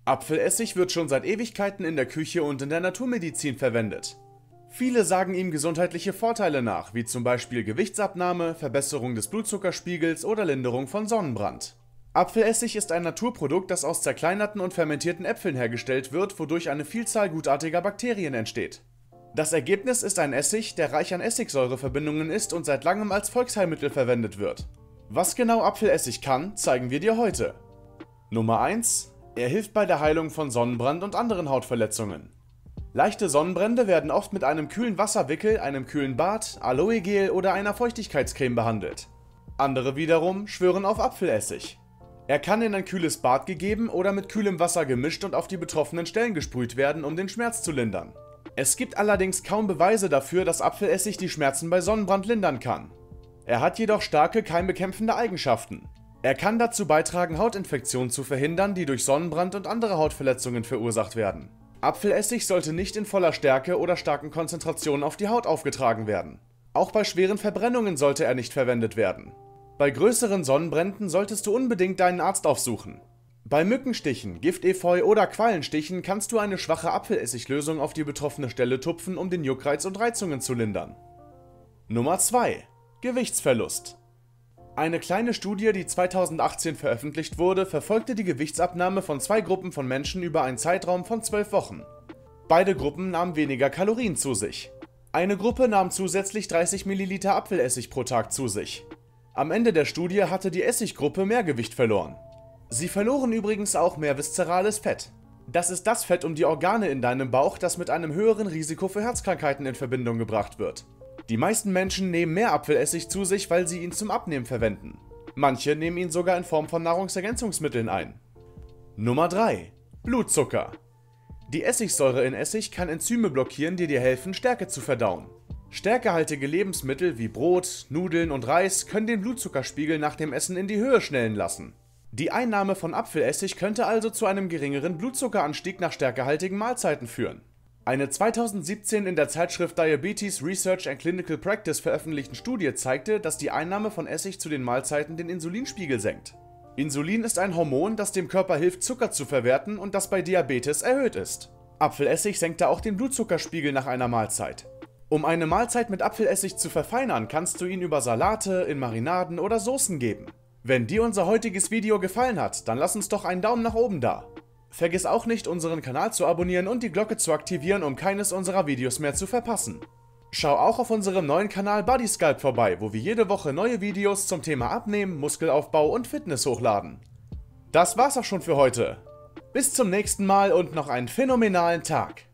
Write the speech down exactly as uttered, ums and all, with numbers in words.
Apfelessig wird schon seit Ewigkeiten in der Küche und in der Naturmedizin verwendet. Viele sagen ihm gesundheitliche Vorteile nach, wie zum Beispiel Gewichtsabnahme, Verbesserung des Blutzuckerspiegels oder Linderung von Sonnenbrand. Apfelessig ist ein Naturprodukt, das aus zerkleinerten und fermentierten Äpfeln hergestellt wird, wodurch eine Vielzahl gutartiger Bakterien entsteht. Das Ergebnis ist ein Essig, der reich an Essigsäureverbindungen ist und seit langem als Volksheilmittel verwendet wird. Was genau Apfelessig kann, zeigen wir dir heute. Nummer eins. Er hilft bei der Heilung von Sonnenbrand und anderen Hautverletzungen. Leichte Sonnenbrände werden oft mit einem kühlen Wasserwickel, einem kühlen Bad, Aloe-Gel oder einer Feuchtigkeitscreme behandelt. Andere wiederum schwören auf Apfelessig. Er kann in ein kühles Bad gegeben oder mit kühlem Wasser gemischt und auf die betroffenen Stellen gesprüht werden, um den Schmerz zu lindern. Es gibt allerdings kaum Beweise dafür, dass Apfelessig die Schmerzen bei Sonnenbrand lindern kann. Er hat jedoch starke keimbekämpfende Eigenschaften. Er kann dazu beitragen, Hautinfektionen zu verhindern, die durch Sonnenbrand und andere Hautverletzungen verursacht werden. Apfelessig sollte nicht in voller Stärke oder starken Konzentrationen auf die Haut aufgetragen werden. Auch bei schweren Verbrennungen sollte er nicht verwendet werden. Bei größeren Sonnenbränden solltest du unbedingt deinen Arzt aufsuchen. Bei Mückenstichen, Giftefeu oder Quallenstichen kannst du eine schwache Apfellessiglösung auf die betroffene Stelle tupfen, um den Juckreiz und Reizungen zu lindern. Nummer zwei. Gewichtsverlust. Eine kleine Studie, die zweitausendachtzehn veröffentlicht wurde, verfolgte die Gewichtsabnahme von zwei Gruppen von Menschen über einen Zeitraum von zwölf Wochen. Beide Gruppen nahmen weniger Kalorien zu sich. Eine Gruppe nahm zusätzlich dreißig Milliliter Apfelessig pro Tag zu sich. Am Ende der Studie hatte die Essiggruppe mehr Gewicht verloren. Sie verloren übrigens auch mehr viszerales Fett. Das ist das Fett um die Organe in deinem Bauch, das mit einem höheren Risiko für Herzkrankheiten in Verbindung gebracht wird. Die meisten Menschen nehmen mehr Apfelessig zu sich, weil sie ihn zum Abnehmen verwenden. Manche nehmen ihn sogar in Form von Nahrungsergänzungsmitteln ein. Nummer drei. Blutzucker. Die Essigsäure in Essig kann Enzyme blockieren, die dir helfen, Stärke zu verdauen. Stärkehaltige Lebensmittel wie Brot, Nudeln und Reis können den Blutzuckerspiegel nach dem Essen in die Höhe schnellen lassen. Die Einnahme von Apfelessig könnte also zu einem geringeren Blutzuckeranstieg nach stärkehaltigen Mahlzeiten führen. Eine zweitausendsiebzehn in der Zeitschrift Diabetes Research and Clinical Practice veröffentlichten Studie zeigte, dass die Einnahme von Essig zu den Mahlzeiten den Insulinspiegel senkt. Insulin ist ein Hormon, das dem Körper hilft, Zucker zu verwerten und das bei Diabetes erhöht ist. Apfelessig senkte auch den Blutzuckerspiegel nach einer Mahlzeit. Um eine Mahlzeit mit Apfelessig zu verfeinern, kannst du ihn über Salate, in Marinaden oder Soßen geben. Wenn dir unser heutiges Video gefallen hat, dann lass uns doch einen Daumen nach oben da. Vergiss auch nicht, unseren Kanal zu abonnieren und die Glocke zu aktivieren, um keines unserer Videos mehr zu verpassen. Schau auch auf unserem neuen Kanal Bodysculpt vorbei, wo wir jede Woche neue Videos zum Thema Abnehmen, Muskelaufbau und Fitness hochladen. Das war's auch schon für heute. Bis zum nächsten Mal und noch einen phänomenalen Tag.